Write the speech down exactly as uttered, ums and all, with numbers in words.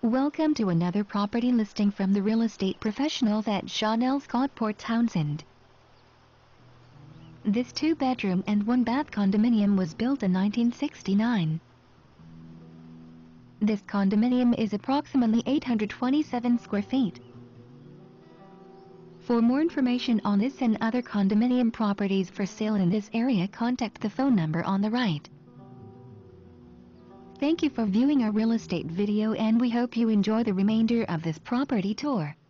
Welcome to another property listing from the real estate professionals at Chanel Scotport Townsend. This two-bedroom and one-bath condominium was built in nineteen sixty-nine. This condominium is approximately eight hundred twenty-seven square feet. For more information on this and other condominium properties for sale in this area, contact the phone number on the right. Thank you for viewing our real estate video, and we hope you enjoy the remainder of this property tour.